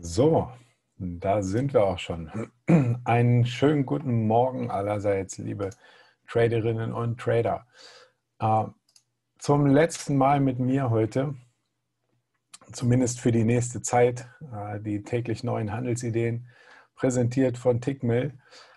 So, da sind wir auch schon. Einen schönen guten Morgen allerseits, liebe Traderinnen und Trader. Äh, Zum letzten Mal mit mir heute, zumindest für die nächste Zeit, die täglich neuen Handelsideen, präsentiert von Tickmill.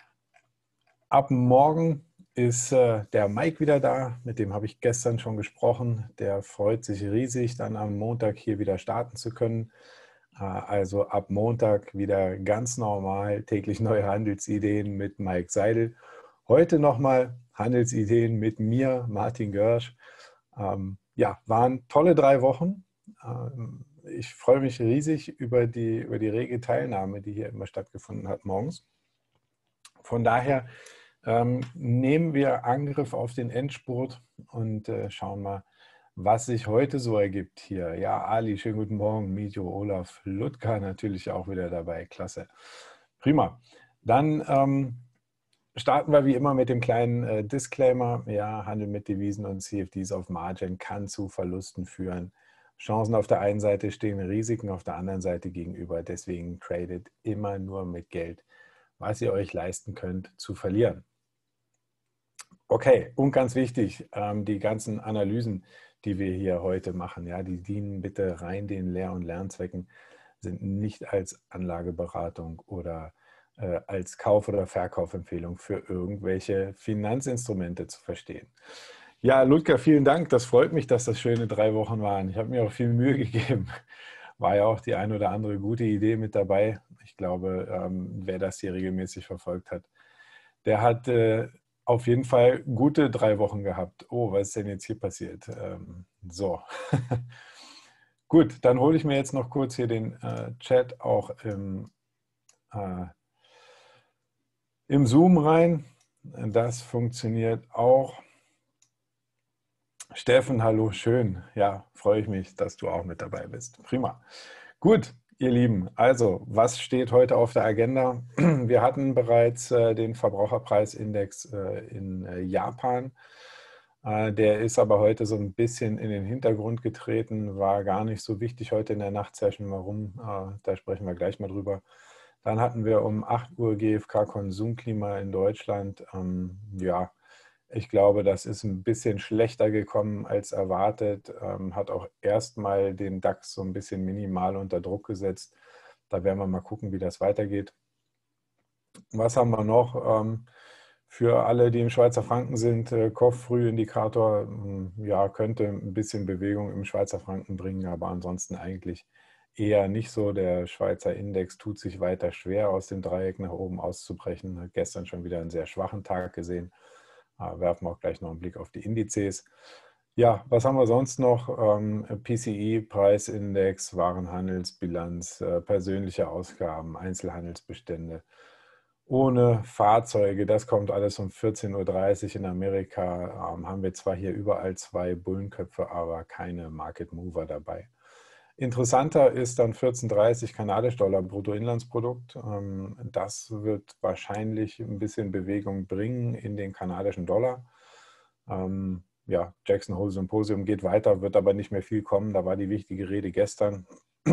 Ab morgen ist der Mike wieder da, mit dem habe ich gestern schon gesprochen. Der freut sich riesig, dann am Montag hier wieder starten zu können. Also ab Montag wieder ganz normal täglich neue Handelsideen mit Mike Seidel. Heute nochmal Handelsideen mit mir, Martin Görsch. Ja, waren tolle 3 Wochen. Ich freue mich riesig über die rege Teilnahme, die hier immer stattgefunden hat morgens. Von daher nehmen wir Angriff auf den Endspurt und schauen mal, was sich heute so ergibt hier. Ja, Ali, schönen guten Morgen. Mijo, Olaf, Ludger natürlich auch wieder dabei. Klasse. Prima. Dann starten wir wie immer mit dem kleinen Disclaimer. Ja, Handel mit Devisen und CFDs auf Margin kann zu Verlusten führen. Chancen auf der einen Seite stehen Risiken auf der anderen Seite gegenüber. Deswegen tradet immer nur mit Geld, was ihr euch leisten könnt, zu verlieren. Okay, und ganz wichtig, die ganzen Analysen, die wir hier heute machen, ja, die dienen bitte rein den Lehr- und Lernzwecken, sind nicht als Anlageberatung oder als Kauf- oder Verkaufempfehlung für irgendwelche Finanzinstrumente zu verstehen. Ja, Ludger, vielen Dank. Das freut mich, dass das schöne 3 Wochen waren. Ich habe mir auch viel Mühe gegeben. War ja auch die ein oder andere gute Idee mit dabei. Ich glaube, wer das hier regelmäßig verfolgt hat, der hat auf jeden Fall gute 3 Wochen gehabt. Oh, was ist denn jetzt hier passiert? So. Gut, dann hole ich mir jetzt noch kurz hier den Chat auch im Zoom rein. Das funktioniert auch. Steffen, hallo, schön. Ja, freue ich mich, dass du auch mit dabei bist. Prima. Gut, ihr Lieben, also was steht heute auf der Agenda? Wir hatten bereits den Verbraucherpreisindex in Japan. Der ist aber heute so ein bisschen in den Hintergrund getreten, war gar nicht so wichtig heute in der Nachtsession. Warum? Da sprechen wir gleich mal drüber. Dann hatten wir um 8 Uhr GfK-Konsumklima in Deutschland. Ja, ich glaube, das ist ein bisschen schlechter gekommen als erwartet, hat auch erstmal den DAX so ein bisschen minimal unter Druck gesetzt. Da werden wir mal gucken, wie das weitergeht. Was haben wir noch? Für alle, die im Schweizer Franken sind, Kopf-Früh-Indikator, ja, könnte ein bisschen Bewegung im Schweizer Franken bringen, aber ansonsten eigentlich eher nicht so. Der Schweizer Index tut sich weiter schwer, aus dem Dreieck nach oben auszubrechen. Hat gestern schon wieder einen sehr schwachen Tag gesehen. Werfen wir auch gleich noch einen Blick auf die Indizes. Ja, was haben wir sonst noch? PCI, Preisindex, Warenhandelsbilanz, persönliche Ausgaben, Einzelhandelsbestände. Ohne Fahrzeuge, das kommt alles um 14:30 Uhr in Amerika. Haben wir zwar hier überall 2 Bullenköpfe, aber keine Market Mover dabei. Interessanter ist dann 14:30 kanadische Dollar Bruttoinlandsprodukt. Das wird wahrscheinlich ein bisschen Bewegung bringen in den kanadischen Dollar. Ja, Jackson Hole Symposium geht weiter, wird aber nicht mehr viel kommen. Da war die wichtige Rede gestern.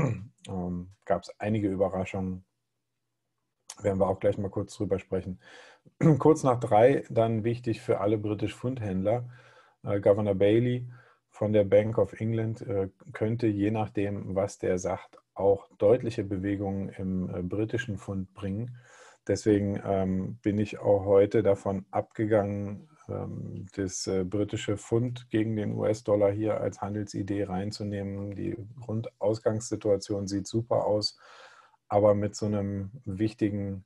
Gab es einige Überraschungen. Werden wir auch gleich mal kurz drüber sprechen. Kurz nach 3, dann wichtig für alle Britisch-Pfund-Händler, Governor Bailey von der Bank of England könnte, je nachdem, was der sagt, auch deutliche Bewegungen im britischen Pfund bringen. Deswegen bin ich auch heute davon abgegangen, das britische Pfund gegen den US-Dollar hier als Handelsidee reinzunehmen. Die Grundausgangssituation sieht super aus, aber mit so einer wichtigen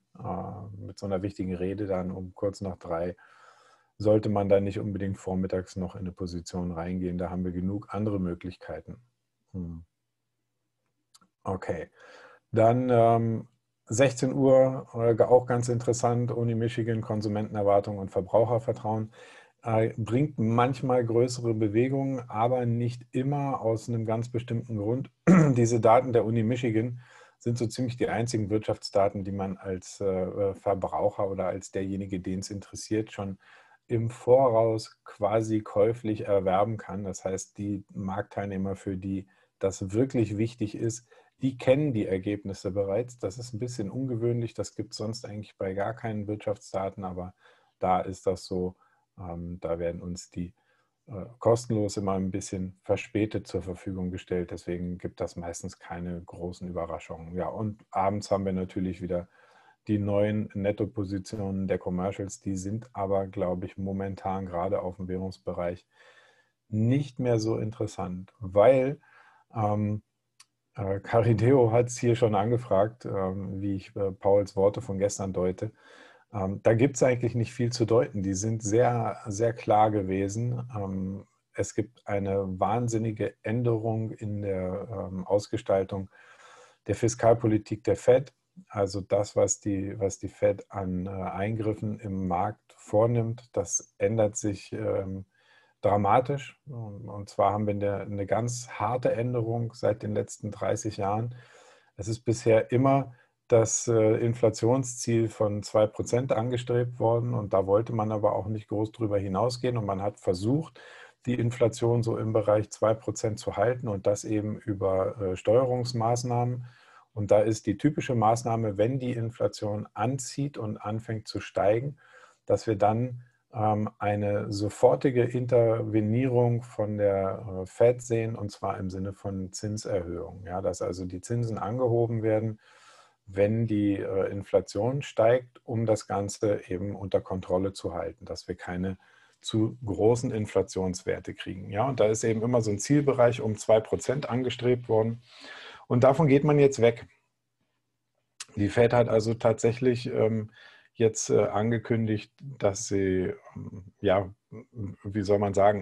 Rede dann um kurz nach 3 sollte man da nicht unbedingt vormittags noch in eine Position reingehen. Da haben wir genug andere Möglichkeiten. Okay, dann 16 Uhr, auch ganz interessant, Uni Michigan, Konsumentenerwartung und Verbrauchervertrauen. Bringt manchmal größere Bewegungen, aber nicht immer aus einem ganz bestimmten Grund. Diese Daten der Uni Michigan sind so ziemlich die einzigen Wirtschaftsdaten, die man als Verbraucher oder als derjenige, den es interessiert, schon im Voraus quasi käuflich erwerben kann. Das heißt, die Marktteilnehmer, für die das wirklich wichtig ist, die kennen die Ergebnisse bereits. Das ist ein bisschen ungewöhnlich, das gibt es sonst eigentlich bei gar keinen Wirtschaftsdaten, aber da ist das so, da werden uns die kostenlos immer ein bisschen verspätet zur Verfügung gestellt. Deswegen gibt das meistens keine großen Überraschungen. Ja, und abends haben wir natürlich wieder die neuen Nettopositionen der Commercials. Die sind aber, glaube ich, momentan gerade auf dem Währungsbereich nicht mehr so interessant, weil Carideo hat es hier schon angefragt, wie ich Pauls Worte von gestern deute. Da gibt es eigentlich nicht viel zu deuten. Die sind sehr, sehr klar gewesen. Es gibt eine wahnsinnige Änderung in der Ausgestaltung der Fiskalpolitik der Fed. Also das, was die Fed an Eingriffen im Markt vornimmt, das ändert sich dramatisch. Und zwar haben wir eine ganz harte Änderung seit den letzten 30 Jahren. Es ist bisher immer das Inflationsziel von 2% angestrebt worden und da wollte man aber auch nicht groß drüber hinausgehen und man hat versucht, die Inflation so im Bereich 2% zu halten und das eben über Steuerungsmaßnahmen. Und da ist die typische Maßnahme, wenn die Inflation anzieht und anfängt zu steigen, dass wir dann eine sofortige Intervenierung von der Fed sehen, und zwar im Sinne von Zinserhöhung. Ja, dass also die Zinsen angehoben werden, wenn die Inflation steigt, um das Ganze eben unter Kontrolle zu halten, dass wir keine zu großen Inflationswerte kriegen. Ja, und da ist eben immer so ein Zielbereich um 2% angestrebt worden. Und davon geht man jetzt weg. Die Fed hat also tatsächlich jetzt angekündigt, dass sie, ja, wie soll man sagen,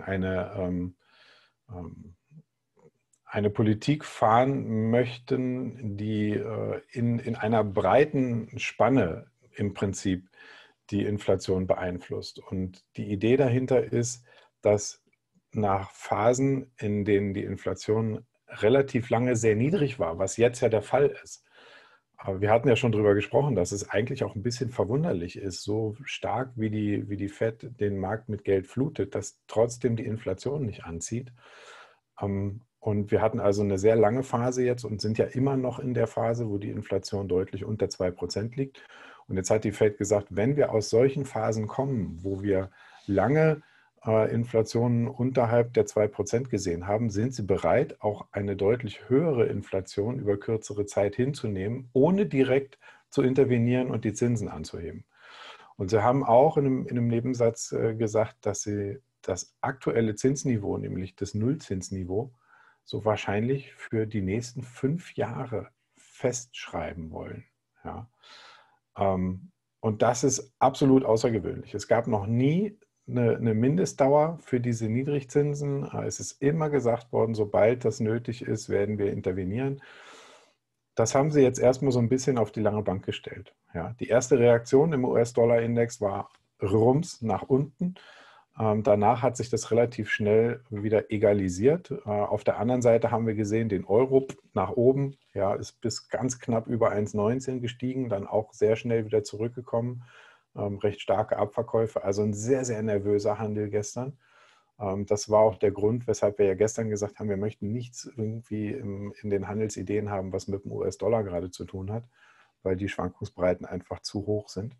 eine Politik fahren möchten, die in einer breiten Spanne im Prinzip die Inflation beeinflusst. Und die Idee dahinter ist, dass nach Phasen, in denen die Inflation relativ lange sehr niedrig war, was jetzt ja der Fall ist, aber wir hatten ja schon darüber gesprochen, dass es eigentlich auch ein bisschen verwunderlich ist, so stark wie die Fed den Markt mit Geld flutet, dass trotzdem die Inflation nicht anzieht. Und wir hatten also eine sehr lange Phase jetzt und sind ja immer noch in der Phase, wo die Inflation deutlich unter 2% liegt. Und jetzt hat die Fed gesagt, wenn wir aus solchen Phasen kommen, wo wir lange Inflationen unterhalb der 2% gesehen haben, sind sie bereit, auch eine deutlich höhere Inflation über kürzere Zeit hinzunehmen, ohne direkt zu intervenieren und die Zinsen anzuheben. Und sie haben auch in einem Nebensatz gesagt, dass sie das aktuelle Zinsniveau, nämlich das Nullzinsniveau, so wahrscheinlich für die nächsten 5 Jahre festschreiben wollen. Ja. Und das ist absolut außergewöhnlich. Es gab noch nie eine Mindestdauer für diese Niedrigzinsen. Es ist immer gesagt worden, sobald das nötig ist, werden wir intervenieren. Das haben sie jetzt erstmal so ein bisschen auf die lange Bank gestellt. Ja, die erste Reaktion im US-Dollar-Index war Rums nach unten. Danach hat sich das relativ schnell wieder egalisiert. Auf der anderen Seite haben wir gesehen, den Euro nach oben, ja, ist bis ganz knapp über 1,19 gestiegen, dann auch sehr schnell wieder zurückgekommen. Recht starke Abverkäufe, also ein sehr, sehr nervöser Handel gestern. Das war auch der Grund, weshalb wir ja gestern gesagt haben, wir möchten nichts irgendwie in den Handelsideen haben, was mit dem US-Dollar gerade zu tun hat, weil die Schwankungsbreiten einfach zu hoch sind.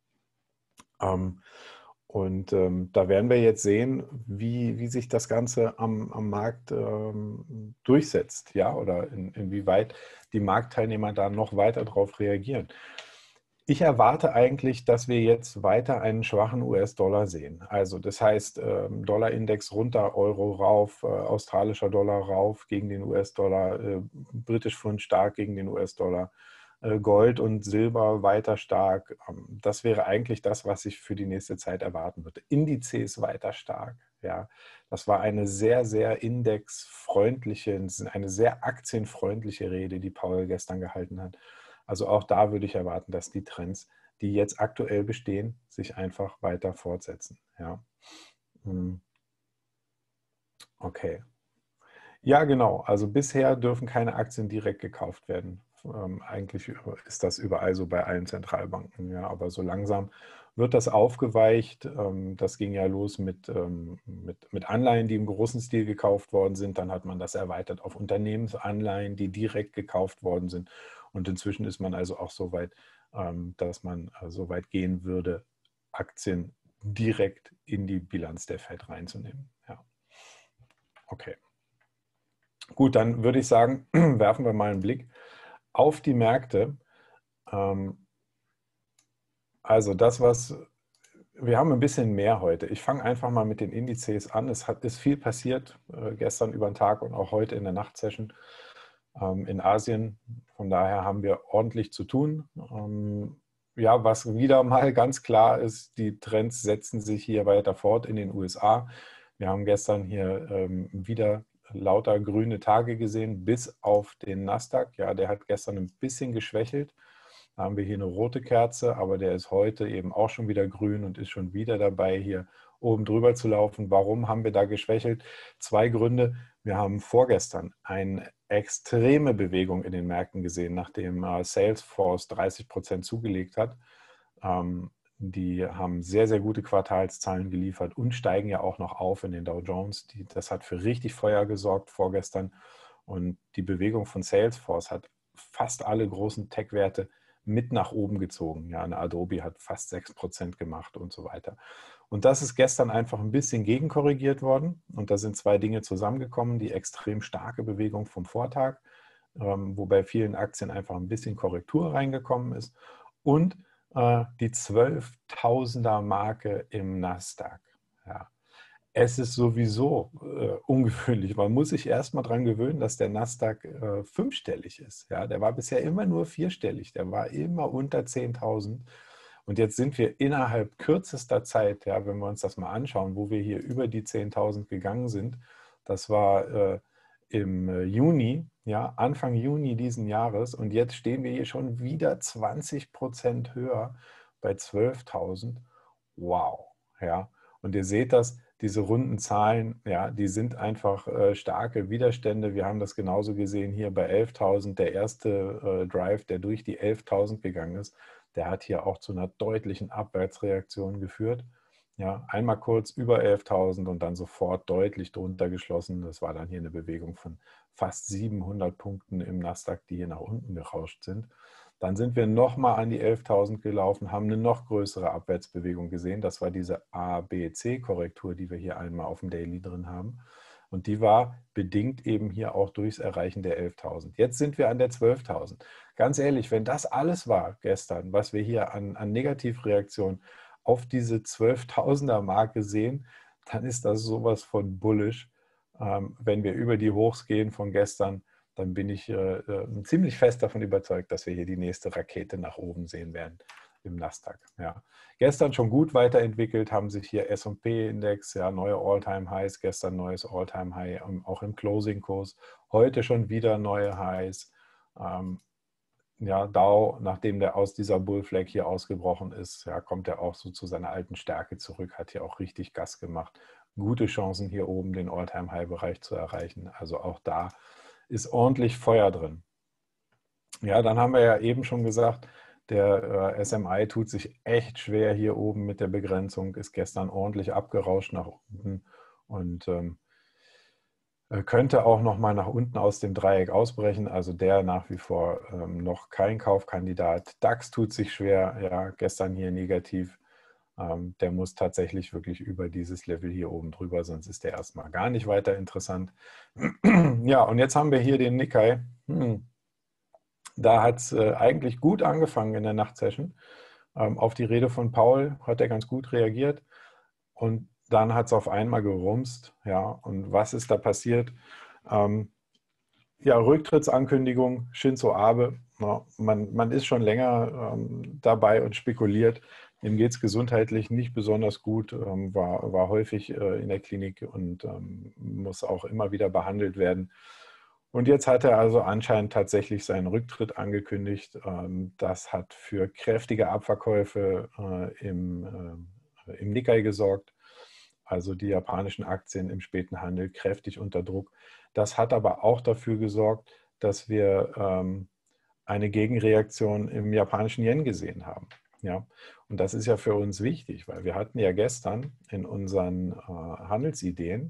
Und da werden wir jetzt sehen, wie sich das Ganze am Markt durchsetzt, ja, oder inwieweit die Marktteilnehmer da noch weiter darauf reagieren. Ich erwarte eigentlich, dass wir jetzt weiter einen schwachen US-Dollar sehen. Also das heißt, Dollarindex runter, Euro rauf, australischer Dollar rauf gegen den US-Dollar, britisch Pfund stark gegen den US-Dollar, Gold und Silber weiter stark. Das wäre eigentlich das, was ich für die nächste Zeit erwarten würde. Indizes weiter stark. Ja, das war eine sehr, sehr indexfreundliche, eine sehr aktienfreundliche Rede, die Paul gestern gehalten hat. Also auch da würde ich erwarten, dass die Trends, die jetzt aktuell bestehen, sich einfach weiter fortsetzen. Ja. Okay. Ja, genau. Also bisher dürfen keine Aktien direkt gekauft werden. Eigentlich ist das überall so bei allen Zentralbanken, ja, aber so langsam wird das aufgeweicht. Das ging ja los mit Anleihen, die im großen Stil gekauft worden sind. Dann hat man das erweitert auf Unternehmensanleihen, die direkt gekauft worden sind. Und inzwischen ist man also auch so weit, dass man so weit gehen würde, Aktien direkt in die Bilanz der Fed reinzunehmen. Ja. Okay. Gut, dann würde ich sagen, werfen wir mal einen Blick auf die Märkte. Also wir haben ein bisschen mehr heute. Ich fange einfach mal mit den Indizes an. Ist viel passiert gestern über den Tag und auch heute in der Nachtsession in Asien. Von daher haben wir ordentlich zu tun. Ja, was wieder mal ganz klar ist, die Trends setzen sich hier weiter fort in den USA. Wir haben gestern hier wieder lauter grüne Tage gesehen, bis auf den Nasdaq. Ja, der hat gestern ein bisschen geschwächelt. Da haben wir hier eine rote Kerze, aber der ist heute eben auch schon wieder grün und ist schon wieder dabei, hier oben drüber zu laufen. Warum haben wir da geschwächelt? Zwei Gründe. Wir haben vorgestern eine extreme Bewegung in den Märkten gesehen, nachdem Salesforce 30% zugelegt hat. Die haben sehr, sehr gute Quartalszahlen geliefert und steigen ja auch noch auf in den Dow Jones. Das hat für richtig Feuer gesorgt vorgestern. Und die Bewegung von Salesforce hat fast alle großen Tech-Werte mit nach oben gezogen. Ja, eine Adobe hat fast 6% gemacht und so weiter. Und das ist gestern einfach ein bisschen gegenkorrigiert worden. Und da sind zwei Dinge zusammengekommen. Die extrem starke Bewegung vom Vortag, wo bei vielen Aktien einfach ein bisschen Korrektur reingekommen ist. Und die 12.000er Marke im Nasdaq. Ja. Es ist sowieso ungewöhnlich. Man muss sich erstmal daran gewöhnen, dass der Nasdaq fünfstellig ist. Ja, der war bisher immer nur vierstellig. Der war immer unter 10.000. Und jetzt sind wir innerhalb kürzester Zeit, ja, wenn wir uns das mal anschauen, wo wir hier über die 10.000 gegangen sind. Das war im Juni, ja, Anfang Juni diesen Jahres. Und jetzt stehen wir hier schon wieder 20% höher bei 12.000. Wow. Ja. Und ihr seht das, diese runden Zahlen, ja, die sind einfach starke Widerstände. Wir haben das genauso gesehen hier bei 11.000. Der erste Drive, der durch die 11.000 gegangen ist, der hat hier auch zu einer deutlichen Abwärtsreaktion geführt. Ja, einmal kurz über 11.000 und dann sofort deutlich drunter geschlossen. Das war dann hier eine Bewegung von fast 700 Punkten im Nasdaq, die hier nach unten gerauscht sind. Dann sind wir nochmal an die 11.000 gelaufen, haben eine noch größere Abwärtsbewegung gesehen. Das war diese ABC-Korrektur, die wir hier einmal auf dem Daily drin haben. Und die war bedingt eben hier auch durchs Erreichen der 11.000. Jetzt sind wir an der 12.000. Ganz ehrlich, wenn das alles war gestern, was wir hier an Negativreaktionen auf diese 12.000er Marke sehen, dann ist das sowas von bullish. Wenn wir über die Hochs gehen von gestern, dann bin ich ziemlich fest davon überzeugt, dass wir hier die nächste Rakete nach oben sehen werden im Nasdaq. Ja. Gestern schon gut weiterentwickelt, haben sich hier S&P-Index, ja, neue All-Time-Highs, gestern neues All-Time-High, auch im Closing-Kurs, heute schon wieder neue Highs. Ja, Dow, nachdem der aus dieser Bullflag hier ausgebrochen ist, ja, kommt er auch so zu seiner alten Stärke zurück, hat hier auch richtig Gas gemacht. Gute Chancen hier oben den All-Time-High-Bereich zu erreichen. Also auch da ist ordentlich Feuer drin. Ja, dann haben wir ja eben schon gesagt, der SMI tut sich echt schwer hier oben mit der Begrenzung, ist gestern ordentlich abgerauscht nach unten und könnte auch noch mal nach unten aus dem Dreieck ausbrechen. Also der nach wie vor noch kein Kaufkandidat. DAX tut sich schwer, ja, gestern hier negativ. Der muss tatsächlich wirklich über dieses Level hier oben drüber, sonst ist der erstmal gar nicht weiter interessant. Ja, und jetzt haben wir hier den Nikkei. Da hat es eigentlich gut angefangen in der Nachtsession. Auf die Rede von Paul hat er ganz gut reagiert und dann hat es auf einmal gerumst. Ja, und was ist da passiert? Ja, Rücktrittsankündigung Shinzo Abe. Ja, man ist schon länger dabei und spekuliert. Ihm geht es gesundheitlich nicht besonders gut, war häufig in der Klinik und muss auch immer wieder behandelt werden. Und jetzt hat er also anscheinend tatsächlich seinen Rücktritt angekündigt. Das hat für kräftige Abverkäufe im Nikkei gesorgt. Also die japanischen Aktien im späten Handel kräftig unter Druck. Das hat aber auch dafür gesorgt, dass wir eine Gegenreaktion im japanischen Yen gesehen haben. Ja, und das ist ja für uns wichtig, weil wir hatten ja gestern in unseren Handelsideen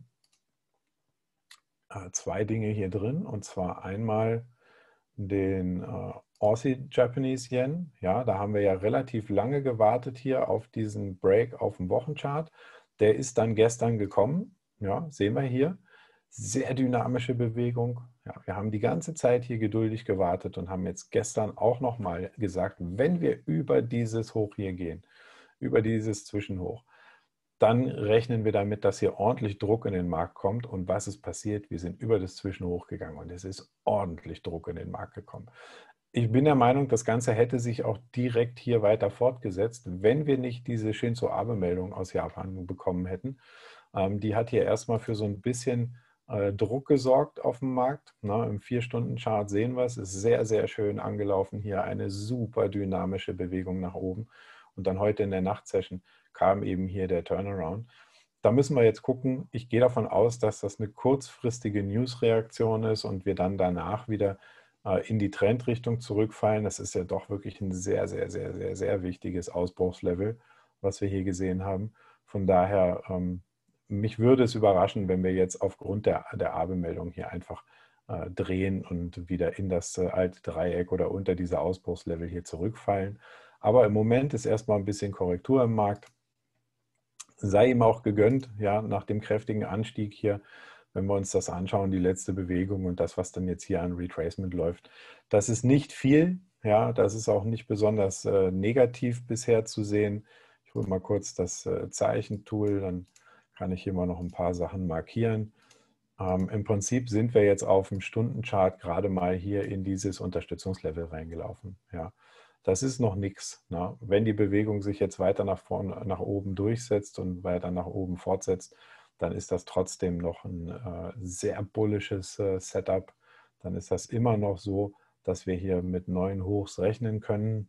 zwei Dinge hier drin, und zwar einmal den Aussie Japanese Yen. Ja, da haben wir ja relativ lange gewartet hier auf diesen Break auf dem Wochenchart. Der ist dann gestern gekommen. Ja, sehen wir hier. Sehr dynamische Bewegung. Ja, wir haben die ganze Zeit hier geduldig gewartet und haben jetzt gestern auch nochmal gesagt, wenn wir über dieses Hoch hier gehen, über dieses Zwischenhoch, dann rechnen wir damit, dass hier ordentlich Druck in den Markt kommt. Und was ist passiert? Wir sind über das Zwischenhoch gegangen und es ist ordentlich Druck in den Markt gekommen. Ich bin der Meinung, das Ganze hätte sich auch direkt hier weiter fortgesetzt, wenn wir nicht diese Shinzo Abe-Meldung aus Japan bekommen hätten. Die hat hier erstmal für so ein bisschen Druck gesorgt auf dem Markt. Im 4-Stunden-Chart sehen wir es, ist sehr, sehr schön angelaufen. Hier eine super dynamische Bewegung nach oben. Und dann heute in der Nachtsession kam eben hier der Turnaround. Da müssen wir jetzt gucken. Ich gehe davon aus, dass das eine kurzfristige News-Reaktion ist und wir dann danach wieder in die Trendrichtung zurückfallen. Das ist ja doch wirklich ein sehr, sehr, sehr, sehr, sehr wichtiges Ausbruchslevel, was wir hier gesehen haben. Von daher, mich würde es überraschen, wenn wir jetzt aufgrund der Abe-Meldung hier einfach drehen und wieder in das alte Dreieck oder unter diese Ausbruchslevel hier zurückfallen. Aber im Moment ist erstmal ein bisschen Korrektur im Markt. Sei ihm auch gegönnt, ja, nach dem kräftigen Anstieg hier, wenn wir uns das anschauen, die letzte Bewegung und das, was dann jetzt hier an Retracement läuft. Das ist nicht viel, ja, das ist auch nicht besonders negativ bisher zu sehen. Ich hole mal kurz das Zeichentool, dann kann ich hier mal noch ein paar Sachen markieren. Im Prinzip sind wir jetzt auf dem Stundenchart gerade mal hier in dieses Unterstützungslevel reingelaufen. Ja. Das ist noch nichts. Ne? Wenn die Bewegung sich jetzt weiter nach vorne, nach oben durchsetzt und weiter nach oben fortsetzt, dann ist das trotzdem noch ein sehr bullisches Setup. Dann ist das immer noch so, dass wir hier mit neuen Hochs rechnen können.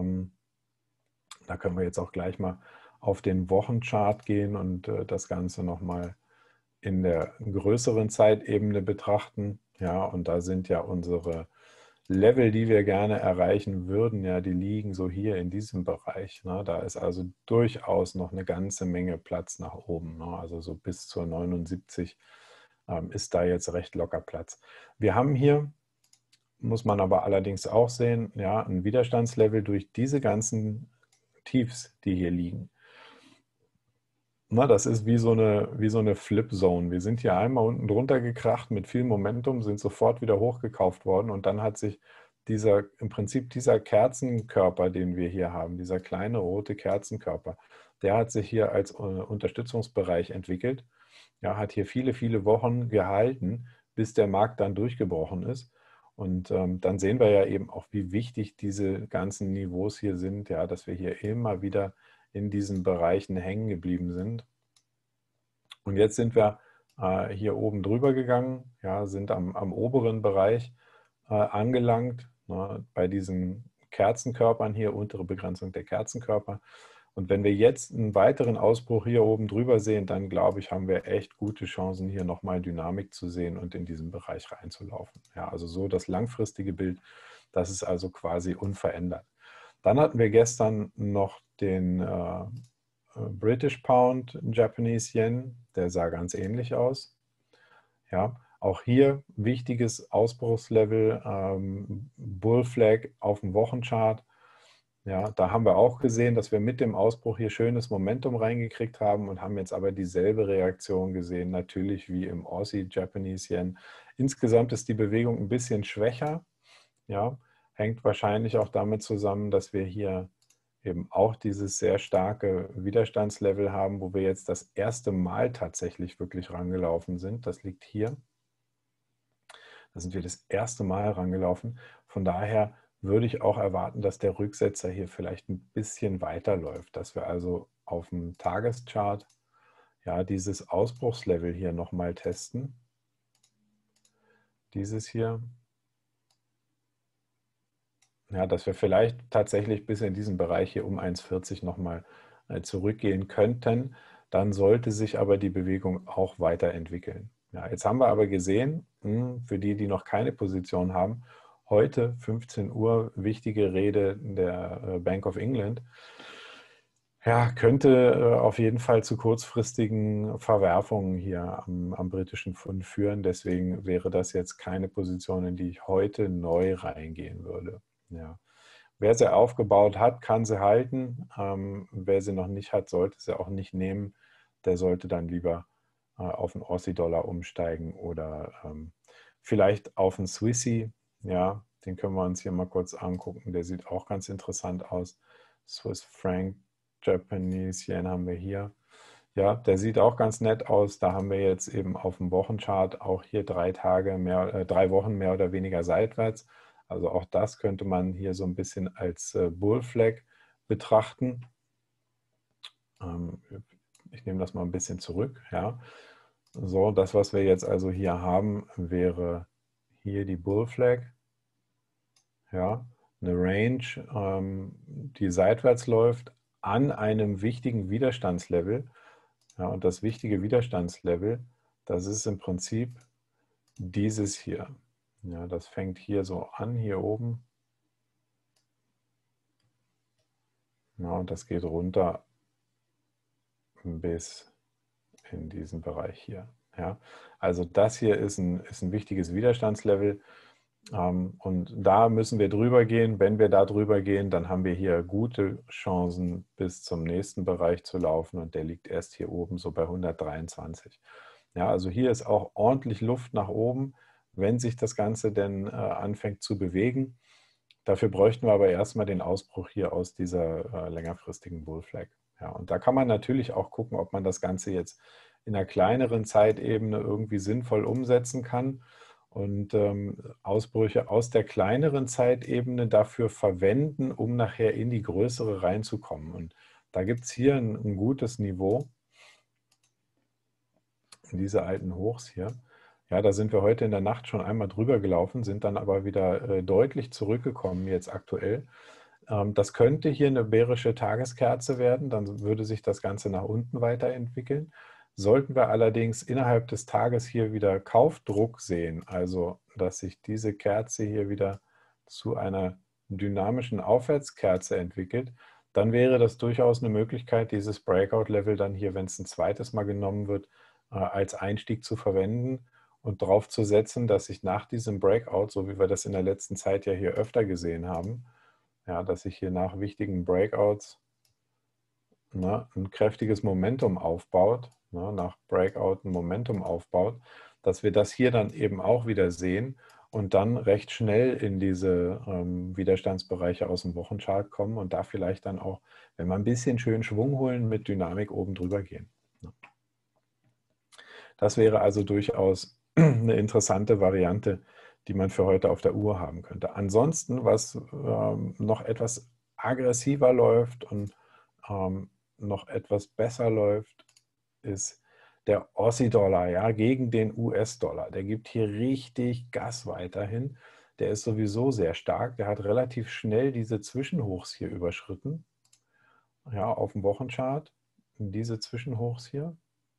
Da können wir jetzt auch gleich mal auf den Wochenchart gehen und das Ganze nochmal in der größeren Zeitebene betrachten. Ja, und da sind ja unsere Level, die wir gerne erreichen würden, ja, die liegen so hier in diesem Bereich. Ne? Da ist also durchaus noch eine ganze Menge Platz nach oben. Ne? Also so bis zur 79 ist da jetzt recht locker Platz. Wir haben hier, muss man aber allerdings auch sehen, ja, ein Widerstandslevel durch diese ganzen Tiefs, die hier liegen. Na, das ist wie so eine Flip-Zone. Wir sind hier einmal unten drunter gekracht mit viel Momentum, sind sofort wieder hochgekauft worden und dann hat sich im Prinzip dieser Kerzenkörper, den wir hier haben, dieser kleine rote Kerzenkörper, der hat sich hier als Unterstützungsbereich entwickelt. Ja, hat hier viele, viele Wochen gehalten, bis der Markt dann durchgebrochen ist. Und dann sehen wir ja eben auch, wie wichtig diese ganzen Niveaus hier sind, ja, dass wir hier immer wieder in diesen Bereichen hängen geblieben sind. Und jetzt sind wir hier oben drüber gegangen, ja, sind am oberen Bereich angelangt, ne, bei diesen Kerzenkörpern hier, untere Begrenzung der Kerzenkörper. Und wenn wir jetzt einen weiteren Ausbruch hier oben drüber sehen, dann glaube ich, haben wir echt gute Chancen, hier nochmal Dynamik zu sehen und in diesen Bereich reinzulaufen. Ja, also so das langfristige Bild, das ist also quasi unverändert. Dann hatten wir gestern noch den British Pound, Japanese Yen, der sah ganz ähnlich aus. Ja, auch hier wichtiges Ausbruchslevel, Bull Flag auf dem Wochenchart. Ja, da haben wir auch gesehen, dass wir mit dem Ausbruch hier schönes Momentum reingekriegt haben und haben jetzt aber dieselbe Reaktion gesehen, natürlich wie im Aussie Japanese Yen. Insgesamt ist die Bewegung ein bisschen schwächer. Ja, hängt wahrscheinlich auch damit zusammen, dass wir hier eben auch dieses sehr starke Widerstandslevel haben, wo wir jetzt das erste Mal tatsächlich wirklich rangelaufen sind. Das liegt hier. Da sind wir das erste Mal rangelaufen. Von daher würde ich auch erwarten, dass der Rücksetzer hier vielleicht ein bisschen weiterläuft, dass wir also auf dem Tageschart ja dieses Ausbruchslevel hier nochmal testen. Dieses hier. Ja, dass wir vielleicht tatsächlich bis in diesen Bereich hier um 1,40 nochmal zurückgehen könnten. Dann sollte sich aber die Bewegung auch weiterentwickeln. Ja, jetzt haben wir aber gesehen, für die, die noch keine Position haben, heute 15 Uhr wichtige Rede der Bank of England, ja, könnte auf jeden Fall zu kurzfristigen Verwerfungen hier am britischen Pfund führen. Deswegen wäre das jetzt keine Position, in die ich heute neu reingehen würde. Ja. Wer sie aufgebaut hat, kann sie halten. Wer sie noch nicht hat, sollte sie auch nicht nehmen. Der sollte dann lieber auf den Aussie-Dollar umsteigen oder vielleicht auf den Swissy. Ja, den können wir uns hier mal kurz angucken. Der sieht auch ganz interessant aus. Swiss Franc, Japanese Yen haben wir hier. Ja, der sieht auch ganz nett aus. Da haben wir jetzt eben auf dem Wochenchart auch hier 3 Wochen mehr oder weniger seitwärts. Also auch das könnte man hier so ein bisschen als Bullflag betrachten. Ich nehme das mal ein bisschen zurück. Ja. So, das, was wir jetzt also hier haben, wäre hier die Bullflag. Ja, eine Range, die seitwärts läuft an einem wichtigen Widerstandslevel. Ja, und das wichtige Widerstandslevel, das ist im Prinzip dieses hier. Ja, das fängt hier so an, hier oben. Ja, und das geht runter bis in diesen Bereich hier. Ja, also das hier ist ein wichtiges Widerstandslevel. Und da müssen wir drüber gehen. Wenn wir da drüber gehen, dann haben wir hier gute Chancen, bis zum nächsten Bereich zu laufen. Und der liegt erst hier oben so bei 123. Ja, also hier ist auch ordentlich Luft nach oben, wenn sich das Ganze denn anfängt zu bewegen. Dafür bräuchten wir aber erstmal den Ausbruch hier aus dieser längerfristigen Bullflag. Ja, und da kann man natürlich auch gucken, ob man das Ganze jetzt in einer kleineren Zeitebene irgendwie sinnvoll umsetzen kann und Ausbrüche aus der kleineren Zeitebene dafür verwenden, um nachher in die größere reinzukommen. Und da gibt es hier ein gutes Niveau, diese alten Hochs hier. Ja, da sind wir heute in der Nacht schon einmal drüber gelaufen, sind dann aber wieder deutlich zurückgekommen jetzt aktuell. Das könnte hier eine bärische Tageskerze werden, dann würde sich das Ganze nach unten weiterentwickeln. Sollten wir allerdings innerhalb des Tages hier wieder Kaufdruck sehen, also dass sich diese Kerze hier wieder zu einer dynamischen Aufwärtskerze entwickelt, dann wäre das durchaus eine Möglichkeit, dieses Breakout-Level dann hier, wenn es ein zweites Mal genommen wird, als Einstieg zu verwenden und darauf zu setzen, dass sich nach diesem Breakout, so wie wir das in der letzten Zeit ja hier öfter gesehen haben, ja, dass sich hier nach wichtigen Breakouts ein kräftiges Momentum aufbaut, nach Breakout ein Momentum aufbaut, dass wir das hier dann eben auch wieder sehen und dann recht schnell in diese Widerstandsbereiche aus dem Wochenchart kommen und da vielleicht dann auch, wenn wir ein bisschen schön Schwung holen, mit Dynamik oben drüber gehen. Das wäre also durchaus eine interessante Variante, die man für heute auf der Uhr haben könnte. Ansonsten, was noch etwas aggressiver läuft und noch etwas besser läuft, ist der Aussie-Dollar, ja, gegen den US-Dollar. Der gibt hier richtig Gas weiterhin. Der ist sowieso sehr stark. Der hat relativ schnell diese Zwischenhochs hier überschritten. Ja, auf dem Wochenchart. Diese Zwischenhochs hier.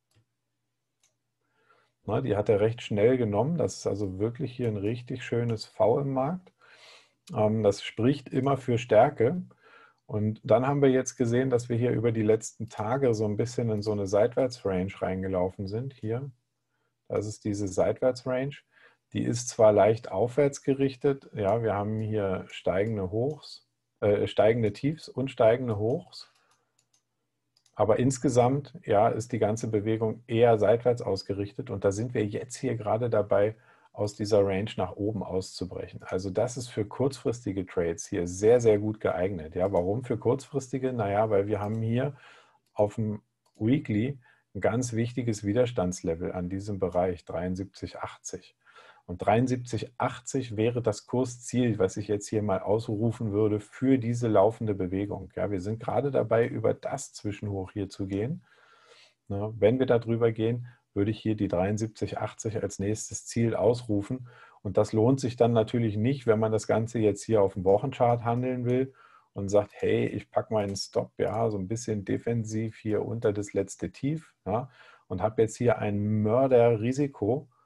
Na, die hat er recht schnell genommen. Das ist also wirklich hier ein richtig schönes V im Markt. Das spricht immer für Stärke. Und dann haben wir jetzt gesehen, dass wir hier über die letzten Tage so ein bisschen in so eine Seitwärtsrange reingelaufen sind. Hier, das ist diese Seitwärtsrange. Die ist zwar leicht aufwärts gerichtet, ja, wir haben hier steigende Hochs, steigende Tiefs und steigende Hochs. Aber insgesamt, ja, ist die ganze Bewegung eher seitwärts ausgerichtet und da sind wir jetzt hier gerade dabei, aus dieser Range nach oben auszubrechen. Also das ist für kurzfristige Trades hier sehr, sehr gut geeignet. Ja, warum für kurzfristige? Naja, weil wir haben hier auf dem Weekly ein ganz wichtiges Widerstandslevel an diesem Bereich, 73,80. Und 73,80 wäre das Kursziel, was ich jetzt hier mal ausrufen würde für diese laufende Bewegung. Ja, wir sind gerade dabei, über das Zwischenhoch hier zu gehen. Na, wenn wir da drüber gehen, würde ich hier die 73,80 als nächstes Ziel ausrufen. Und das lohnt sich dann natürlich nicht, wenn man das Ganze jetzt hier auf dem Wochenchart handeln will und sagt, hey, ich packe meinen Stop ja so ein bisschen defensiv hier unter das letzte Tief, ja, und habe jetzt hier ein Mörderrisiko,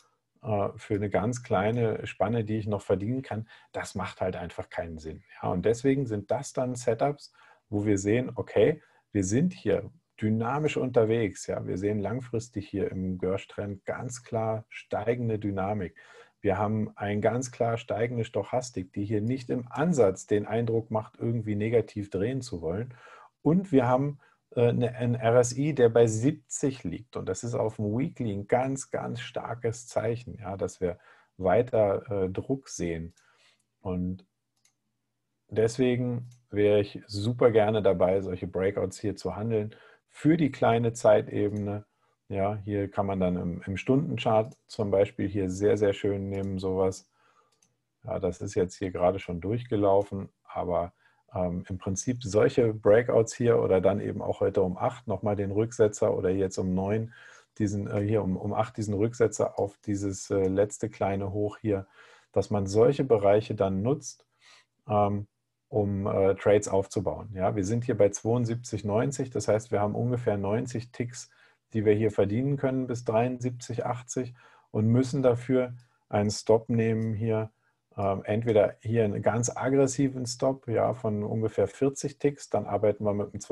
für eine ganz kleine Spanne, die ich noch verdienen kann, das macht halt einfach keinen Sinn. Ja, und deswegen sind das dann Setups, wo wir sehen, okay, wir sind hier dynamisch unterwegs. Ja, wir sehen langfristig hier im Gersh-Trend ganz klar steigende Dynamik. Wir haben eine ganz klar steigende Stochastik, die hier nicht im Ansatz den Eindruck macht, irgendwie negativ drehen zu wollen. Und wir haben ein RSI, der bei 70 liegt. Und das ist auf dem Weekly ein ganz, ganz starkes Zeichen, ja, dass wir weiter Druck sehen. Und deswegen wäre ich super gerne dabei, solche Breakouts hier zu handeln für die kleine Zeitebene. Ja, hier kann man dann im Stundenchart zum Beispiel hier sehr, sehr schön nehmen, sowas. Ja, das ist jetzt hier gerade schon durchgelaufen, aber im Prinzip solche Breakouts hier oder dann eben auch heute um 8 nochmal den Rücksetzer oder jetzt um 9 hier um 8 diesen Rücksetzer auf dieses letzte kleine Hoch hier, dass man solche Bereiche dann nutzt, um Trades aufzubauen. Ja, wir sind hier bei 72,90, das heißt, wir haben ungefähr 90 Ticks, die wir hier verdienen können bis 73,80 und müssen dafür einen Stop nehmen hier, entweder hier einen ganz aggressiven Stop, ja, von ungefähr 40 Ticks, dann arbeiten wir mit einem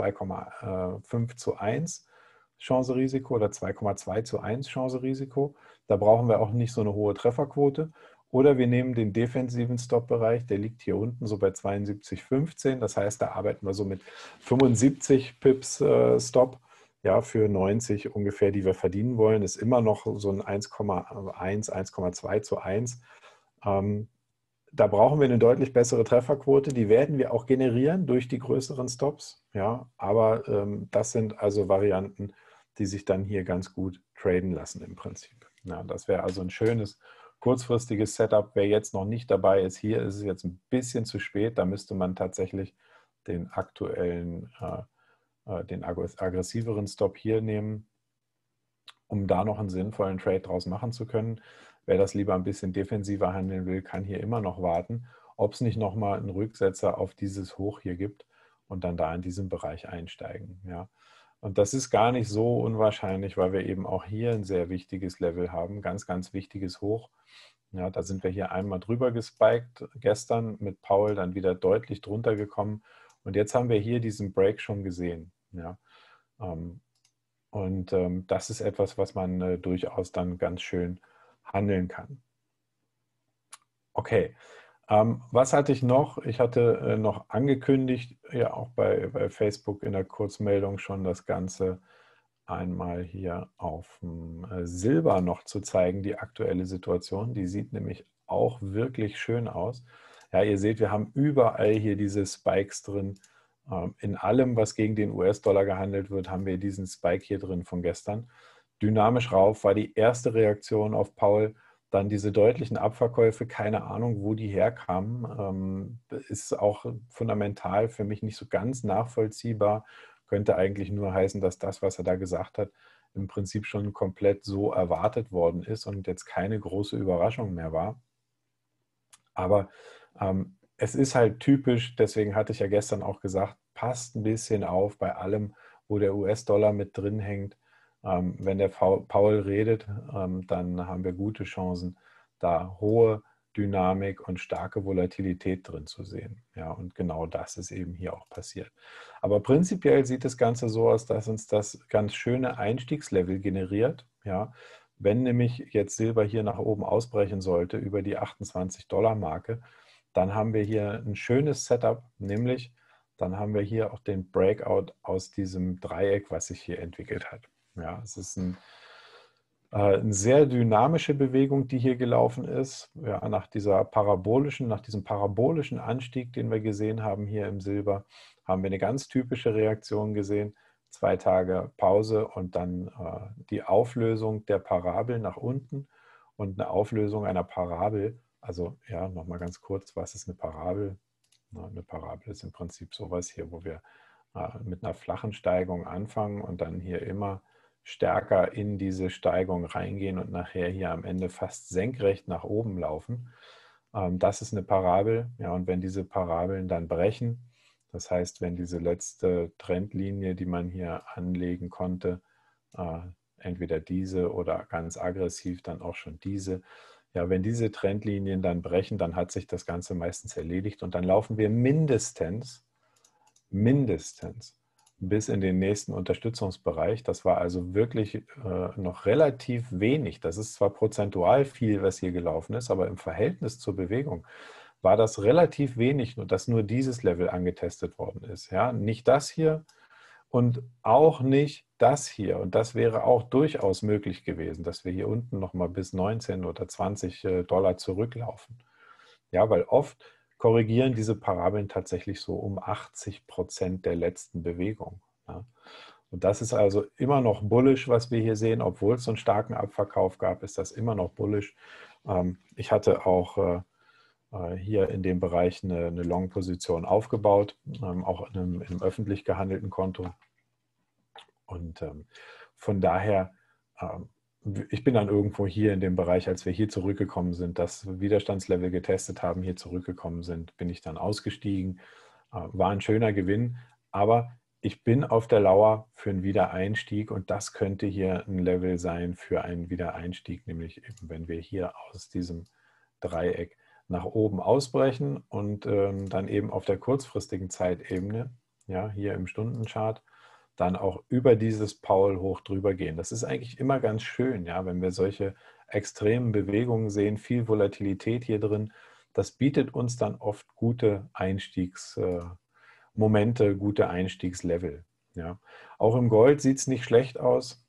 2,5:1 Chance-Risiko oder 2,2:1 Chance-Risiko. Da brauchen wir auch nicht so eine hohe Trefferquote. Oder wir nehmen den defensiven Stop-Bereich, der liegt hier unten so bei 72,15. Das heißt, da arbeiten wir so mit 75 Pips Stop, ja, für 90 ungefähr, die wir verdienen wollen. Ist immer noch so ein 1,1, 1,2:1. Da brauchen wir eine deutlich bessere Trefferquote. Die werden wir auch generieren durch die größeren Stops. Ja, aber das sind also Varianten, die sich dann hier ganz gut traden lassen im Prinzip. Ja, das wäre also ein schönes kurzfristiges Setup. Wer jetzt noch nicht dabei ist, hier ist es jetzt ein bisschen zu spät. Da müsste man tatsächlich den aktuellen, den aggressiveren Stop hier nehmen, um da noch einen sinnvollen Trade draus machen zu können. Wer das lieber ein bisschen defensiver handeln will, kann hier immer noch warten, ob es nicht nochmal einen Rücksetzer auf dieses Hoch hier gibt und dann da in diesem Bereich einsteigen. Ja. Und das ist gar nicht so unwahrscheinlich, weil wir eben auch hier ein sehr wichtiges Level haben, ganz, ganz wichtiges Hoch. Ja, da sind wir hier einmal drüber gespiked gestern mit Paul, dann wieder deutlich drunter gekommen. Und jetzt haben wir hier diesen Break schon gesehen. Ja. Und das ist etwas, was man durchaus dann ganz schön handeln kann. Okay, was hatte ich noch? Ich hatte noch angekündigt, ja auch bei Facebook in der Kurzmeldung schon das Ganze einmal hier auf dem Silber noch zu zeigen, die aktuelle Situation. Die sieht nämlich auch wirklich schön aus. Ja, ihr seht, wir haben überall hier diese Spikes drin. In allem, was gegen den US-Dollar gehandelt wird, haben wir diesen Spike hier drin von gestern. Dynamisch rauf war die erste Reaktion auf Paul. Dann diese deutlichen Abverkäufe, keine Ahnung, wo die herkamen, ist auch fundamental für mich nicht so ganz nachvollziehbar. Könnte eigentlich nur heißen, dass das, was er da gesagt hat, im Prinzip schon komplett so erwartet worden ist und jetzt keine große Überraschung mehr war. Aber es ist halt typisch, deswegen hatte ich ja gestern auch gesagt, passt ein bisschen auf bei allem, wo der US-Dollar mit drin hängt. Wenn der Paul redet, dann haben wir gute Chancen, da hohe Dynamik und starke Volatilität drin zu sehen. Ja, und genau das ist eben hier auch passiert. Aber prinzipiell sieht das Ganze so aus, dass uns das ganz schöne Einstiegslevel generiert. Ja, wenn nämlich jetzt Silber hier nach oben ausbrechen sollte über die 28-Dollar-Marke, dann haben wir hier ein schönes Setup, nämlich dann haben wir hier auch den Breakout aus diesem Dreieck, was sich hier entwickelt hat. Ja, es ist eine sehr dynamische Bewegung, die hier gelaufen ist. Ja, nach diesem parabolischen Anstieg, den wir gesehen haben hier im Silber, haben wir eine ganz typische Reaktion gesehen. 2 Tage Pause und dann die Auflösung der Parabel nach unten und eine Auflösung einer Parabel. Also ja, nochmal ganz kurz, was ist eine Parabel? Na, eine Parabel ist im Prinzip sowas hier, wo wir mit einer flachen Steigung anfangen und dann hier immer stärker in diese Steigung reingehen und nachher hier am Ende fast senkrecht nach oben laufen. Das ist eine Parabel. Ja, und wenn diese Parabeln dann brechen, das heißt, wenn diese letzte Trendlinie, die man hier anlegen konnte, entweder diese oder ganz aggressiv dann auch schon diese. Ja, wenn diese Trendlinien dann brechen, dann hat sich das Ganze meistens erledigt und dann laufen wir mindestens bis in den nächsten Unterstützungsbereich. Das war also wirklich noch relativ wenig. Das ist zwar prozentual viel, was hier gelaufen ist, aber im Verhältnis zur Bewegung war das relativ wenig, dass nur dieses Level angetestet worden ist. Ja, nicht das hier und auch nicht das hier. Und das wäre auch durchaus möglich gewesen, dass wir hier unten nochmal bis 19 oder 20 Dollar zurücklaufen. Ja, weil oft korrigieren diese Parabeln tatsächlich so um 80% der letzten Bewegung. Ja. Und das ist also immer noch bullish, was wir hier sehen. Obwohl es so einen starken Abverkauf gab, ist das immer noch bullish. Ich hatte auch hier in dem Bereich eine Long-Position aufgebaut, auch in einem öffentlich gehandelten Konto. Und von daher, ich bin dann irgendwo hier in dem Bereich, als wir hier zurückgekommen sind, das Widerstandslevel getestet haben, hier zurückgekommen sind, bin ich dann ausgestiegen. War ein schöner Gewinn, aber ich bin auf der Lauer für einen Wiedereinstieg und das könnte hier ein Level sein für einen Wiedereinstieg, nämlich eben, wenn wir hier aus diesem Dreieck nach oben ausbrechen und dann eben auf der kurzfristigen Zeitebene, ja, hier im Stundenchart, dann auch über dieses Paul hoch drüber gehen. Das ist eigentlich immer ganz schön, ja, wenn wir solche extremen Bewegungen sehen, viel Volatilität hier drin. Das bietet uns dann oft gute Einstiegsmomente, gute Einstiegslevel. Ja. Auch im Gold sieht es nicht schlecht aus.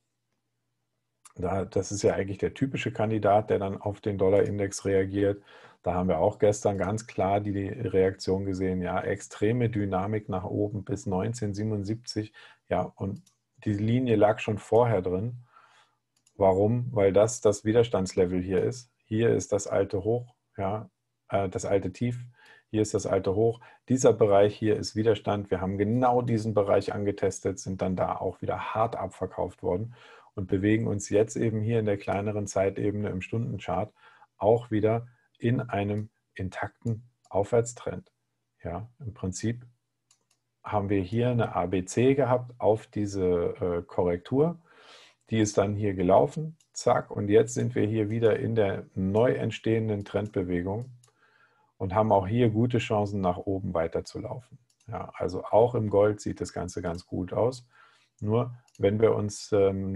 Das ist ja eigentlich der typische Kandidat, der dann auf den Dollarindex reagiert. Da haben wir auch gestern ganz klar die Reaktion gesehen, ja, extreme Dynamik nach oben bis 1977. Ja, und die Linie lag schon vorher drin. Warum? Weil das Widerstandslevel hier ist. Hier ist das alte Hoch, ja, das alte Tief. Hier ist das alte Hoch. Dieser Bereich hier ist Widerstand. Wir haben genau diesen Bereich angetestet, sind dann da auch wieder hart abverkauft worden und bewegen uns jetzt eben hier in der kleineren Zeitebene im Stundenchart auch wieder in einem intakten Aufwärtstrend. Ja, im Prinzip haben wir hier eine ABC gehabt auf diese Korrektur. Die ist dann hier gelaufen, zack, und jetzt sind wir hier wieder in der neu entstehenden Trendbewegung und haben auch hier gute Chancen, nach oben weiterzulaufen. Ja, also auch im Gold sieht das Ganze ganz gut aus. Nur wenn wir uns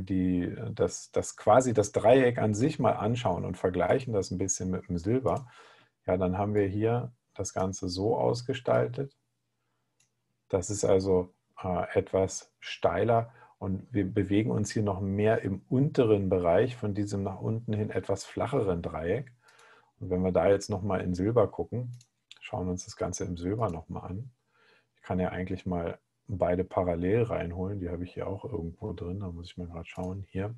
quasi das Dreieck an sich mal anschauen und vergleichen das ein bisschen mit dem Silber, ja, dann haben wir hier das Ganze so ausgestaltet. Das ist also etwas steiler und wir bewegen uns hier noch mehr im unteren Bereich von diesem nach unten hin etwas flacheren Dreieck. Und wenn wir da jetzt nochmal in Silber gucken, schauen wir uns das Ganze im Silber nochmal an. Ich kann ja eigentlich mal beide parallel reinholen. Die habe ich hier auch irgendwo drin. Da muss ich mal gerade schauen. Hier.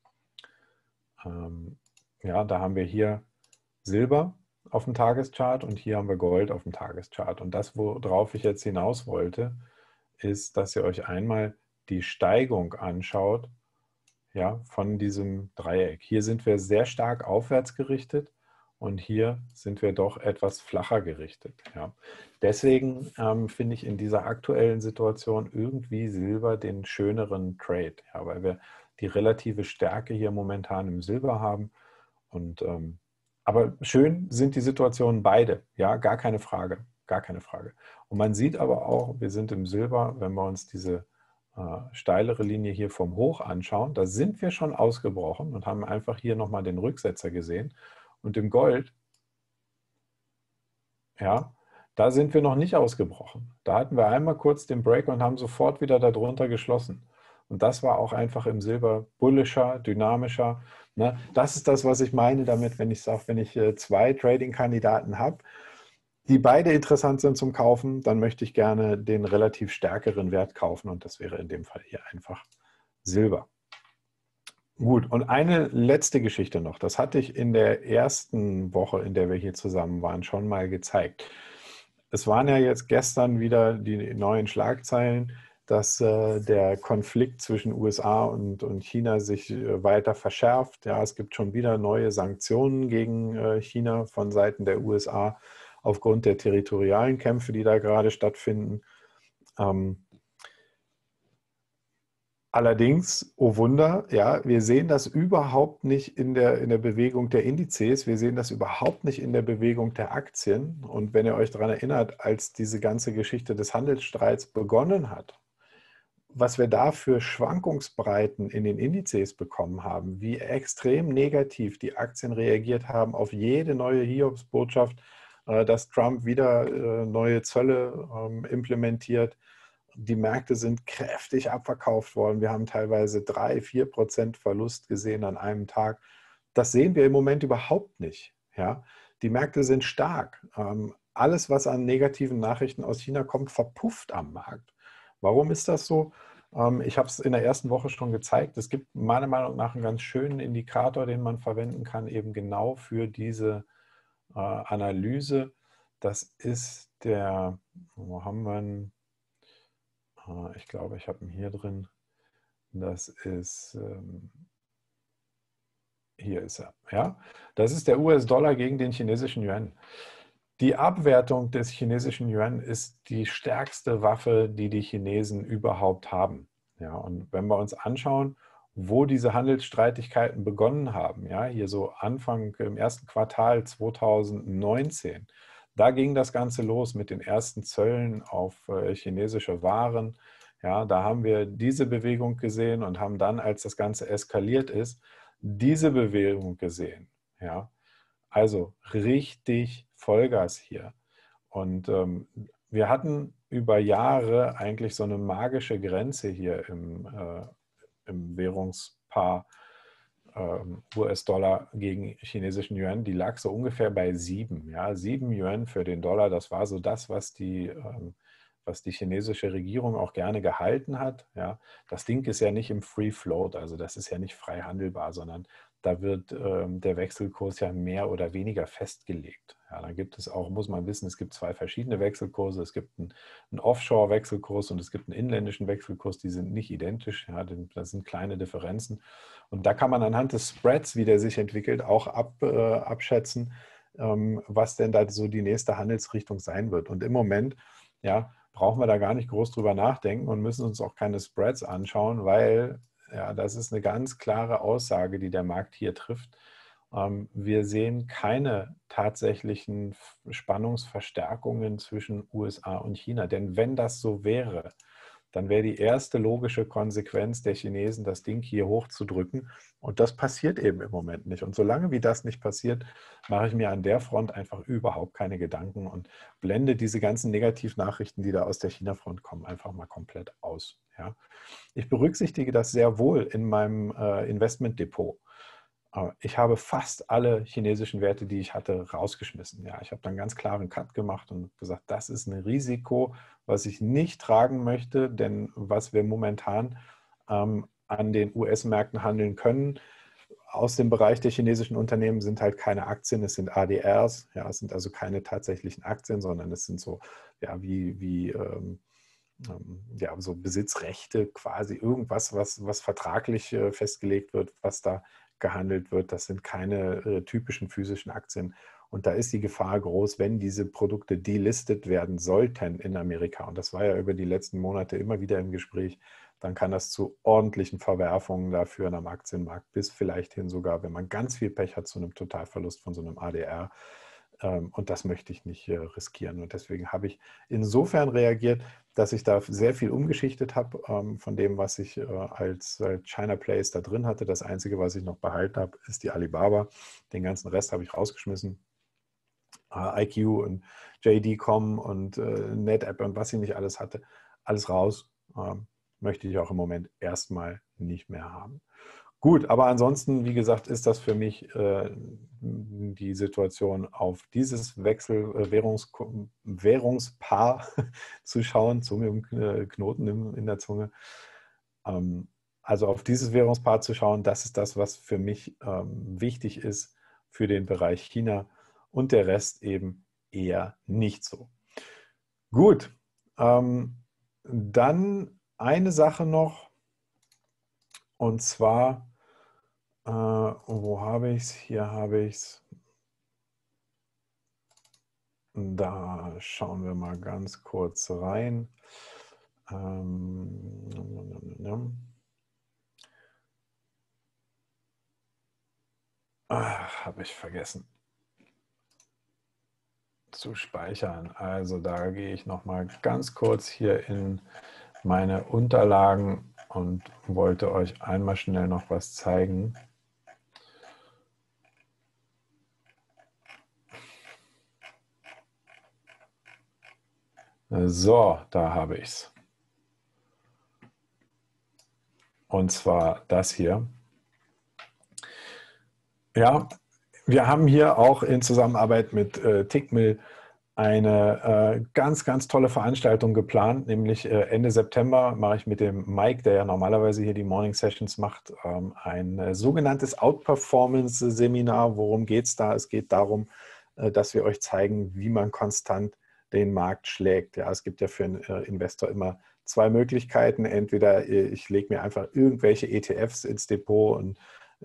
Ja, da haben wir hier Silber auf dem Tageschart und hier haben wir Gold auf dem Tageschart. Und das, worauf ich jetzt hinaus wollte, ist, dass ihr euch einmal die Steigung anschaut, ja, von diesem Dreieck. Hier sind wir sehr stark aufwärts gerichtet und hier sind wir doch etwas flacher gerichtet. Ja. Deswegen finde ich in dieser aktuellen Situation irgendwie Silber den schöneren Trade, ja, weil wir die relative Stärke hier momentan im Silber haben. Und, aber schön sind die Situationen beide, ja, gar keine Frage, gar keine Frage. Und man sieht aber auch, wir sind im Silber, wenn wir uns diese steilere Linie hier vom Hoch anschauen, da sind wir schon ausgebrochen und haben einfach hier nochmal den Rücksetzer gesehen. Und im Gold, ja, da sind wir noch nicht ausgebrochen. Da hatten wir einmal kurz den Break und haben sofort wieder darunter geschlossen. Und das war auch einfach im Silber bullischer, dynamischer. Ne? Das ist das, was ich meine damit, wenn ich sage, wenn ich zwei Trading-Kandidaten habe, die beide interessant sind zum Kaufen, dann möchte ich gerne den relativ stärkeren Wert kaufen und das wäre in dem Fall hier einfach Silber. Gut, und eine letzte Geschichte noch. Das hatte ich in der ersten Woche, in der wir hier zusammen waren, schon mal gezeigt. Es waren ja jetzt gestern wieder die neuen Schlagzeilen, dass der Konflikt zwischen USA und China sich weiter verschärft. Ja, es gibt schon wieder neue Sanktionen gegen China von Seiten der USA aufgrund der territorialen Kämpfe, die da gerade stattfinden. Allerdings, oh Wunder, ja, wir sehen das überhaupt nicht in der Bewegung der Indizes, wir sehen das überhaupt nicht in der Bewegung der Aktien. Und wenn ihr euch daran erinnert, als diese ganze Geschichte des Handelsstreits begonnen hat, was wir da für Schwankungsbreiten in den Indizes bekommen haben, wie extrem negativ die Aktien reagiert haben auf jede neue Hiobsbotschaft, dass Trump wieder neue Zölle implementiert. Die Märkte sind kräftig abverkauft worden. Wir haben teilweise 3-4% Verlust gesehen an einem Tag. Das sehen wir im Moment überhaupt nicht. Ja? Die Märkte sind stark. Alles, was an negativen Nachrichten aus China kommt, verpufft am Markt. Warum ist das so? Ich habe es in der ersten Woche schon gezeigt. Es gibt meiner Meinung nach einen ganz schönen Indikator, den man verwenden kann, eben genau für diese Analyse. Das ist der, wo haben wir ihn? Ich glaube, ich habe ihn hier drin. Das ist, hier ist er. Ja? Das ist der US-Dollar gegen den chinesischen Yuan. Die Abwertung des chinesischen Yuan ist die stärkste Waffe, die die Chinesen überhaupt haben. Ja, und wenn wir uns anschauen, wo diese Handelsstreitigkeiten begonnen haben, ja, hier so Anfang im ersten Quartal 2019, da ging das Ganze los mit den ersten Zöllen auf chinesische Waren. Ja, da haben wir diese Bewegung gesehen und haben dann, als das Ganze eskaliert ist, diese Bewegung gesehen. Ja, also richtig Vollgas hier. Und wir hatten über Jahre eigentlich so eine magische Grenze hier im Währungspaar US-Dollar gegen chinesischen Yuan. Die lag so ungefähr bei 7. Ja, 7 Yuan für den Dollar, das war so das, was die chinesische Regierung auch gerne gehalten hat. Ja, das Ding ist ja nicht im Free Float, also das ist ja nicht frei handelbar, sondern da wird der Wechselkurs ja mehr oder weniger festgelegt. Ja, da gibt es auch, muss man wissen, es gibt zwei verschiedene Wechselkurse. Es gibt einen Offshore-Wechselkurs und es gibt einen inländischen Wechselkurs. Die sind nicht identisch. Ja, das sind kleine Differenzen. Und da kann man anhand des Spreads, wie der sich entwickelt, auch abschätzen, was denn da so die nächste Handelsrichtung sein wird. Und im Moment, ja, brauchen wir da gar nicht groß drüber nachdenken und müssen uns auch keine Spreads anschauen, weil ja, das ist eine ganz klare Aussage, die der Markt hier trifft. Wir sehen keine tatsächlichen Spannungsverstärkungen zwischen USA und China. Denn wenn das so wäre, dann wäre die erste logische Konsequenz der Chinesen, das Ding hier hochzudrücken. Und das passiert eben im Moment nicht. Und solange wie das nicht passiert, mache ich mir an der Front einfach überhaupt keine Gedanken und blende diese ganzen Negativnachrichten, die da aus der China-Front kommen, einfach mal komplett aus. Ja. Ich berücksichtige das sehr wohl in meinem Investmentdepot. Ich habe fast alle chinesischen Werte, die ich hatte, rausgeschmissen. Ja, ich habe dann einen ganz klaren Cut gemacht und gesagt, das ist ein Risiko, was ich nicht tragen möchte, denn was wir momentan an den US-Märkten handeln können, aus dem Bereich der chinesischen Unternehmen sind halt keine Aktien, es sind ADRs. Ja, es sind also keine tatsächlichen Aktien, sondern es sind so, ja, ja, so Besitzrechte, quasi irgendwas, was vertraglich festgelegt wird, was da gehandelt wird. Das sind keine typischen physischen Aktien. Und da ist die Gefahr groß, wenn diese Produkte delistet werden sollten in Amerika. Und das war ja über die letzten Monate immer wieder im Gespräch. Dann kann das zu ordentlichen Verwerfungen da führen am Aktienmarkt, bis vielleicht hin sogar, wenn man ganz viel Pech hat, zu einem Totalverlust von so einem ADR. Und das möchte ich nicht riskieren. Und deswegen habe ich insofern reagiert, dass ich da sehr viel umgeschichtet habe von dem, was ich als China Plays da drin hatte. Das Einzige, was ich noch behalten habe, ist die Alibaba. Den ganzen Rest habe ich rausgeschmissen. IQ und JD.com und NetApp und was ich nicht alles hatte, alles raus. Möchte ich auch im Moment erstmal nicht mehr haben. Gut, aber ansonsten, wie gesagt, ist das für mich die Situation, auf dieses Währungspaar zu schauen, Zunge im Knoten in der Zunge. Also auf dieses Währungspaar zu schauen, das ist das, was für mich wichtig ist für den Bereich China und der Rest eben eher nicht so. Gut, dann eine Sache noch, und zwar, wo habe ich es? Hier habe ich es. Da schauen wir mal ganz kurz rein. Habe ich vergessen zu speichern. Also da gehe ich noch mal ganz kurz hier in meine Unterlagen und wollte euch einmal schnell noch was zeigen. So, da habe ich es. Und zwar das hier. Ja, wir haben hier auch in Zusammenarbeit mit Tickmill eine ganz, ganz tolle Veranstaltung geplant, nämlich Ende September mache ich mit dem Mike, der ja normalerweise hier die Morning Sessions macht, ein sogenanntes Outperformance-Seminar. Worum geht es da? Es geht darum, dass wir euch zeigen, wie man konstant den Markt schlägt. Ja, es gibt ja für einen Investor immer zwei Möglichkeiten. Entweder ich lege mir einfach irgendwelche ETFs ins Depot und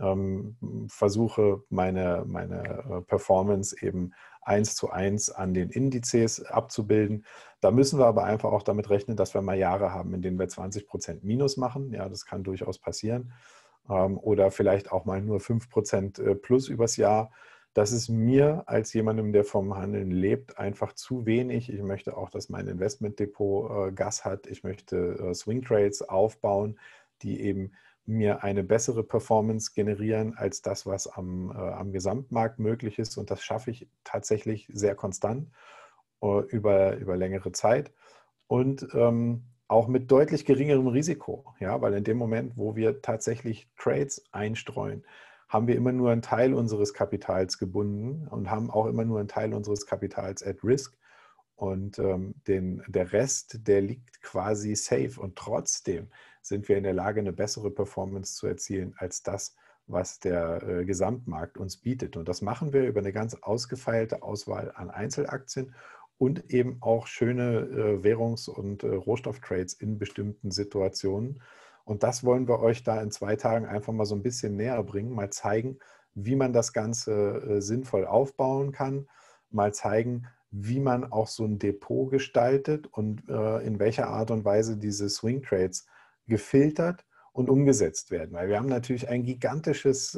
versuche meine Performance eben 1:1 an den Indizes abzubilden. Da müssen wir aber einfach auch damit rechnen, dass wir mal Jahre haben, in denen wir 20% Minus machen. Ja, das kann durchaus passieren. Oder vielleicht auch mal nur 5% plus übers Jahr. Das ist mir als jemandem, der vom Handeln lebt, einfach zu wenig. Ich möchte auch, dass mein Investmentdepot Gas hat. Ich möchte Swing Trades aufbauen, die eben mir eine bessere Performance generieren als das, was am Gesamtmarkt möglich ist. Und das schaffe ich tatsächlich sehr konstant über längere Zeit und auch mit deutlich geringerem Risiko. Ja, weil in dem Moment, wo wir tatsächlich Trades einstreuen, haben wir immer nur einen Teil unseres Kapitals gebunden und haben auch immer nur einen Teil unseres Kapitals at risk. Und der Rest, der liegt quasi safe. Und trotzdem sind wir in der Lage, eine bessere Performance zu erzielen als das, was der Gesamtmarkt uns bietet. Und das machen wir über eine ganz ausgefeilte Auswahl an Einzelaktien und eben auch schöne Währungs- und Rohstofftrades in bestimmten Situationen. Und das wollen wir euch da in 2 Tagen einfach mal so ein bisschen näher bringen, mal zeigen, wie man das Ganze sinnvoll aufbauen kann, mal zeigen, wie man auch so ein Depot gestaltet und in welcher Art und Weise diese Swing Trades gefiltert und umgesetzt werden. Weil wir haben natürlich ein gigantisches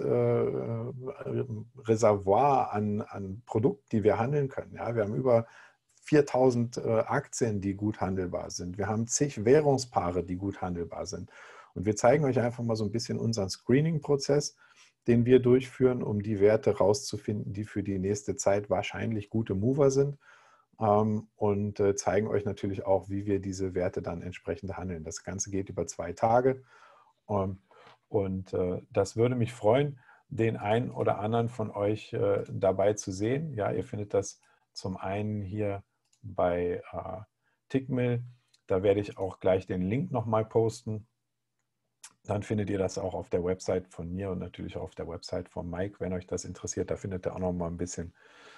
Reservoir an Produkten, die wir handeln können. Ja, wir haben über 4000 Aktien, die gut handelbar sind. Wir haben zig Währungspaare, die gut handelbar sind. Und wir zeigen euch einfach mal so ein bisschen unseren Screening-Prozess, den wir durchführen, um die Werte rauszufinden, die für die nächste Zeit wahrscheinlich gute Mover sind. Und zeigen euch natürlich auch, wie wir diese Werte dann entsprechend handeln. Das Ganze geht über 2 Tage. Und das würde mich freuen, den einen oder anderen von euch dabei zu sehen. Ja, ihr findet das zum einen hier bei Tickmill. Da werde ich auch gleich den Link nochmal posten. Dann findet ihr das auch auf der Website von mir und natürlich auch auf der Website von Mike, wenn euch das interessiert. Da findet ihr auch noch mal ein bisschen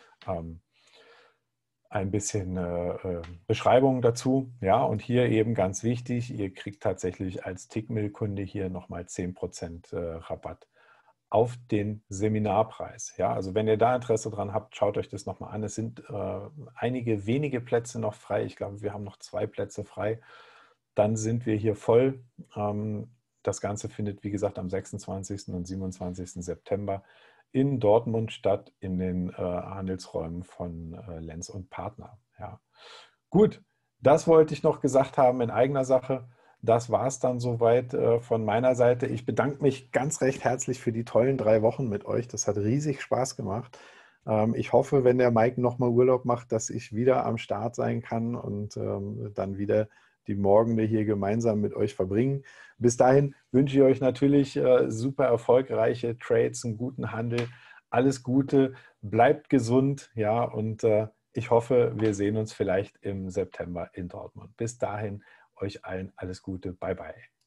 Beschreibung dazu. Ja, und hier eben ganz wichtig, ihr kriegt tatsächlich als Tickmill-Kunde hier nochmal 10% Rabatt auf den Seminarpreis. Ja, also wenn ihr da Interesse dran habt, schaut euch das nochmal an. Es sind einige wenige Plätze noch frei. Ich glaube, wir haben noch 2 Plätze frei. Dann sind wir hier voll. Das Ganze findet, wie gesagt, am 26. und 27. September in Dortmund statt, in den Handelsräumen von Lenz und Partner. Ja. Gut, das wollte ich noch gesagt haben in eigener Sache. Das war es dann soweit von meiner Seite. Ich bedanke mich ganz recht herzlich für die tollen 3 Wochen mit euch. Das hat riesig Spaß gemacht. Ich hoffe, wenn der Mike nochmal Urlaub macht, dass ich wieder am Start sein kann und dann wieder die Morgende hier gemeinsam mit euch verbringen. Bis dahin wünsche ich euch natürlich super erfolgreiche Trades, einen guten Handel. Alles Gute, bleibt gesund, ja, und ich hoffe, wir sehen uns vielleicht im September in Dortmund. Bis dahin, euch allen alles Gute. Bye, bye.